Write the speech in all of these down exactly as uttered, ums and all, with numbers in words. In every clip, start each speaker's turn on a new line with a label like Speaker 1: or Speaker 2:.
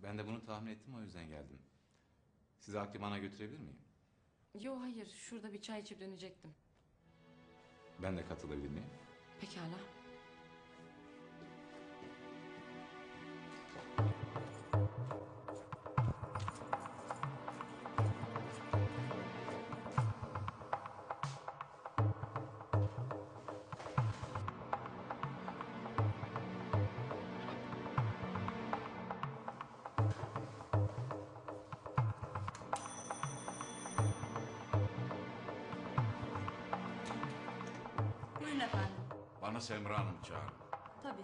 Speaker 1: Ben de bunu tahmin ettim, o yüzden geldim. Sizi Akliman'a götürebilir miyim?
Speaker 2: Yo hayır, şurada bir çay içip dönecektim.
Speaker 1: Ben de katılabilir miyim?
Speaker 2: Pekala.
Speaker 3: Buyurun efendim.
Speaker 4: Bana Semra Hanım'ı çağırın.
Speaker 3: Tabii.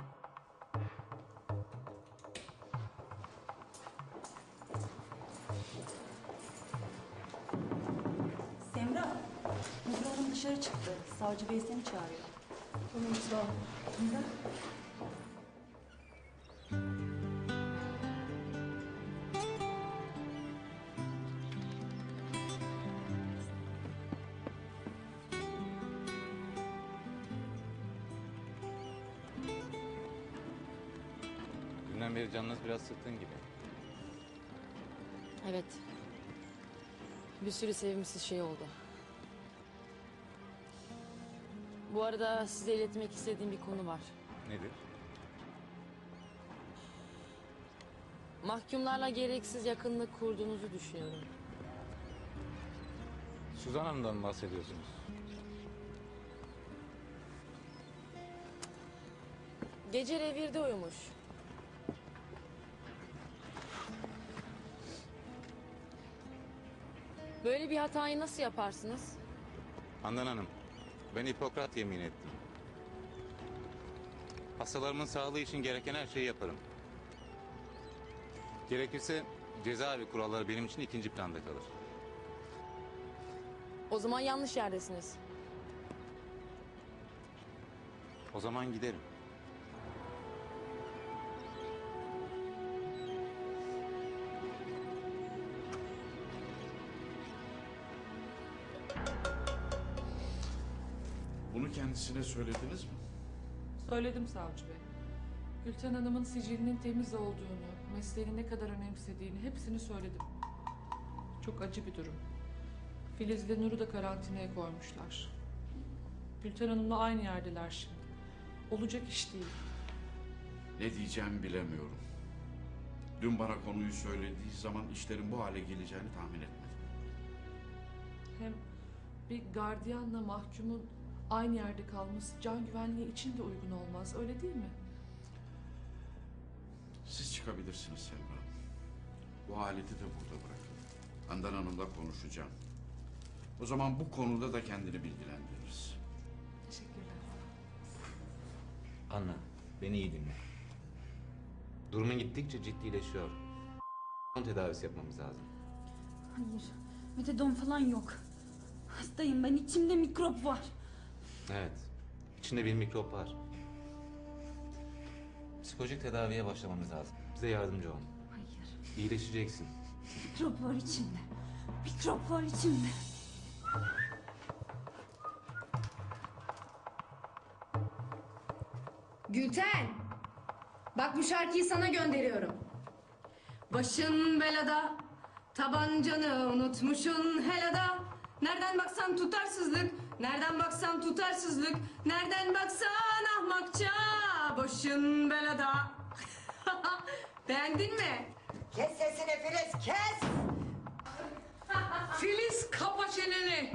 Speaker 3: Semra, Müdür Hanım dışarı çıktı. Savcı Bey seni çağırıyor.
Speaker 2: Tamam sağ ol.
Speaker 3: Semra.
Speaker 1: Dünden beri canınız biraz sıkkın gibi.
Speaker 2: Evet. Bir sürü sevimsiz şey oldu. Bu arada size iletmek istediğim bir konu var.
Speaker 1: Nedir?
Speaker 2: Mahkumlarla gereksiz yakınlık kurduğunuzu düşünüyorum.
Speaker 1: Suzan Hanım'dan mı bahsediyorsunuz?
Speaker 2: Gece revirde uyumuş. Böyle bir hatayı nasıl yaparsınız?
Speaker 1: Handan Hanım, ben Hipokrat yemin ettim. Hastalarımın sağlığı için gereken her şeyi yaparım. Gerekirse cezaevi kuralları benim için ikinci planda kalır.
Speaker 2: O zaman yanlış yerdesiniz.
Speaker 1: O zaman giderim.
Speaker 4: Bunu kendisine söylediniz mi?
Speaker 5: Söyledim savcı bey. Gülten Hanım'ın sicilinin temiz olduğunu, mesleğini ne kadar önemsediğini hepsini söyledim. Çok acı bir durum. Filiz'le Nur'u da karantinaya koymuşlar. Gülten Hanım'la aynı yerdeler şimdi. Olacak iş değil.
Speaker 4: Ne diyeceğimi bilemiyorum. Dün bana konuyu söylediği zaman işlerin bu hale geleceğini tahmin etmedim.
Speaker 5: Hem bir gardiyanla mahkumun aynı yerde kalması can güvenliği için de uygun olmaz. Öyle değil mi?
Speaker 4: Siz çıkabilirsiniz Semra Hanım. Bu aleti de burada bırakın. Handan Hanım'la konuşacağım. O zaman bu konuda da kendini bilgilendiririz.
Speaker 5: Teşekkürler.
Speaker 1: Anna, beni iyi dinle. Durumun gittikçe ciddileşiyor. Tedavisi yapmamız lazım.
Speaker 3: Hayır, metadon falan yok. Hastayım ben, içimde mikrop var.
Speaker 1: Evet, içinde bir mikrop var. Psikolojik tedaviye başlamamız lazım. Bize yardımcı olun.
Speaker 3: Hayır,
Speaker 1: İyileşeceksin.
Speaker 3: mikrop var içimde. Mikrop var içimde.
Speaker 6: Gülten! Bak bu şarkıyı sana gönderiyorum. Başın belada, tabancanı unutmuşun helada. Nereden baksan tutarsızlık, nereden baksan tutarsızlık, nereden baksan ahmakça. Başın belada. Beğendin mi?
Speaker 7: Kes sesini Filiz, kes!
Speaker 6: Filiz kapa çeneni.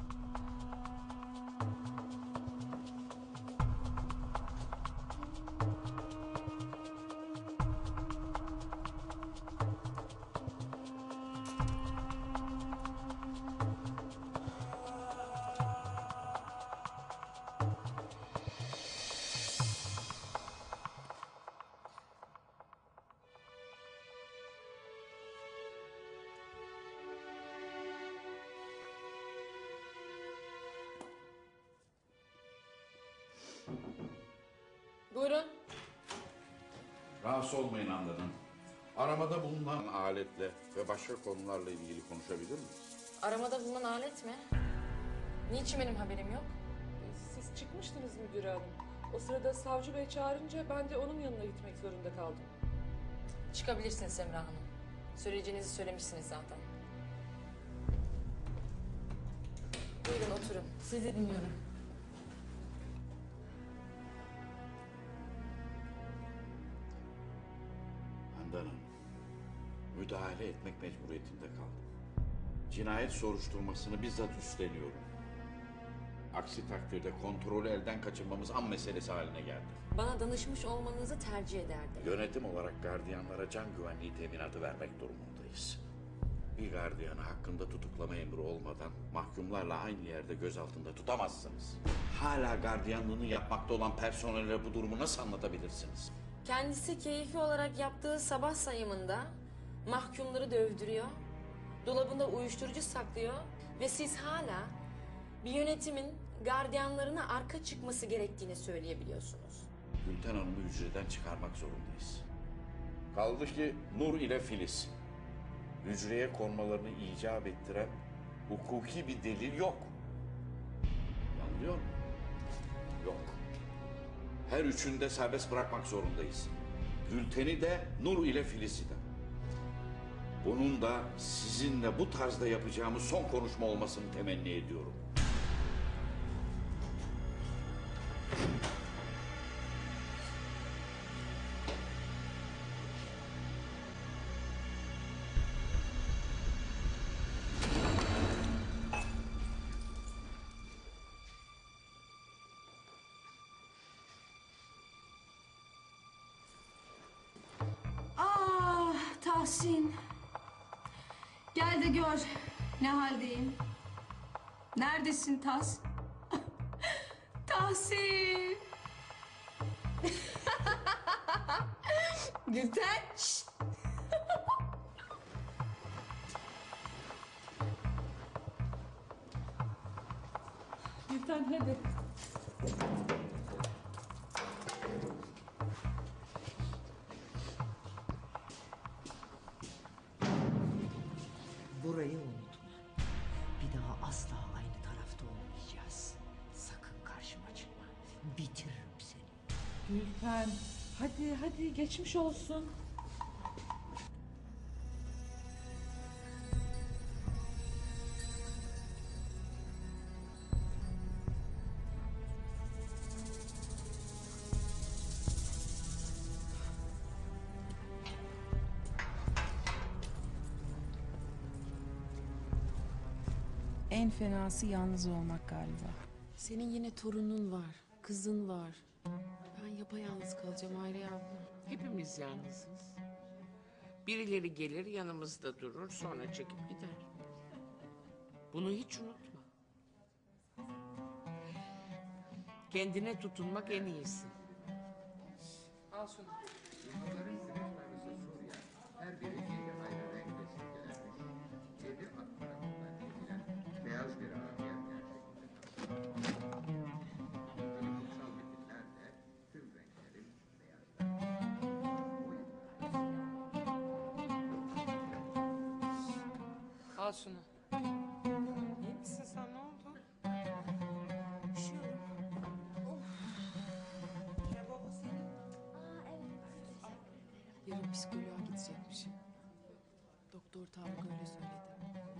Speaker 2: Buyurun.
Speaker 4: Rahatsız olmayın Handan Hanım. Aramada bulunan aletle ve başka konularla ilgili konuşabilir miyiz?
Speaker 2: Aramada bulunan alet mi? Niçin benim haberim yok?
Speaker 5: Siz çıkmıştınız müdür hanım. O sırada savcı bey çağırınca ben de onun yanına gitmek zorunda kaldım.
Speaker 2: Çıkabilirsiniz Semra Hanım. Söyleyeceğinizi söylemişsiniz zaten. Buyurun oturun. Sizi dinliyorum.
Speaker 4: Handan Hanım, müdahale etmek mecburiyetinde kaldım. Cinayet soruşturmasını bizzat üstleniyorum. Aksi takdirde kontrolü elden kaçırmamız an meselesi haline geldi.
Speaker 2: Bana danışmış olmanızı tercih ederdim.
Speaker 4: Yönetim olarak gardiyanlara can güvenliği teminatı vermek durumundayız. Bir gardiyanı hakkında tutuklama emri olmadan mahkumlarla aynı yerde gözaltında tutamazsınız. Hala gardiyanlığını yapmakta olan personele bu durumu nasıl anlatabilirsiniz?
Speaker 2: Kendisi keyfi olarak yaptığı sabah sayımında mahkumları dövdürüyor, dolabında uyuşturucu saklıyor ve siz hala bir yönetimin gardiyanlarına arka çıkması gerektiğini söyleyebiliyorsunuz.
Speaker 4: Gülten Hanım'ı hücreden çıkarmak zorundayız. Kaldı ki Nur ile Filiz. Hücreye konmalarını icap ettiren hukuki bir delil yok. Anlıyor musun? Yok. Her üçünü de serbest bırakmak zorundayız. Gülten'i de Nur ile Filiz'i de. Bunun da sizinle bu tarzda yapacağımız son konuşma olmasını temenni ediyorum.
Speaker 6: Ah Tahsin. Gel de gör ne haldeyim. Neredesin Tas? Tahsin. Gülten. Şşt.
Speaker 5: Gülten hadi.
Speaker 7: Burayı unutma. Bir daha asla aynı tarafta olmayacağız. Sakın karşıma çıkma. Bitiririm seni.
Speaker 5: Gülten hadi hadi geçmiş olsun.
Speaker 8: En fenası yalnız olmak galiba.
Speaker 2: Senin yine torunun var, kızın var. Ben yapayalnız kalacağım Hayriye abla.
Speaker 9: Hepimiz yalnızız. Birileri gelir yanımızda durur sonra çekip gider. Bunu hiç unutma. Kendine tutunmak en iyisi. Al şunu.
Speaker 10: Her biri yedi ayrı renkte simgelenmiş. Yedi at tarafından çekilen beyaz bir amiyet gerçekleşir. Böyle kutsal metinler de tüm renklerin beyazlar.
Speaker 9: Al şunu. İyi misin sen, ne oldu?
Speaker 2: Yarın psikoloğa gidecekmişim. Doktor Tarık öyle söyledi.